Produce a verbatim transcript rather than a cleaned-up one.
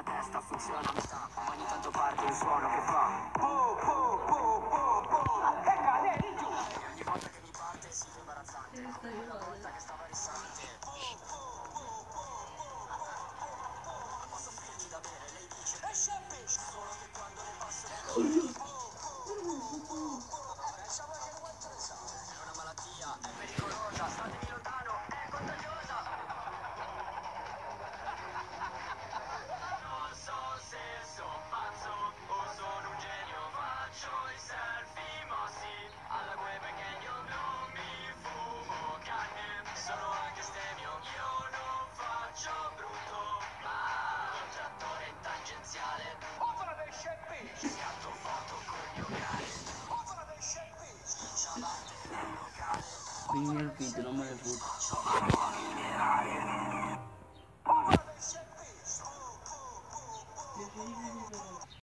nella testa funziona a metà, ogni tanto parte un suono che fa po po po po po e cade di giù. E ogni volta che mi parte si fa imbarazzante, come quella volta che stava risante. Po po po po po po. Posso offrirti da bere, lei dice pesce e pesce, solo che quando le passo po po po po po. Pensavo che non interessava. È una malattia, è pericolosa, statemi lontano, è contagiosa. Non so se sono pazzo o sono un genio, faccio i selfie mossi alla gue perché io non mi fumo canne, sono anche stemio, io non faccio brutto, ma un trattore in tangenziale, opera dei sceppi, scatto foto col mio cane, opera dei sceppi, in ciabatte nel locale, Quindi il video non me ne foto. faccio acqua minerale, opera dei sceppi, oh, oh, oh, oh, oh.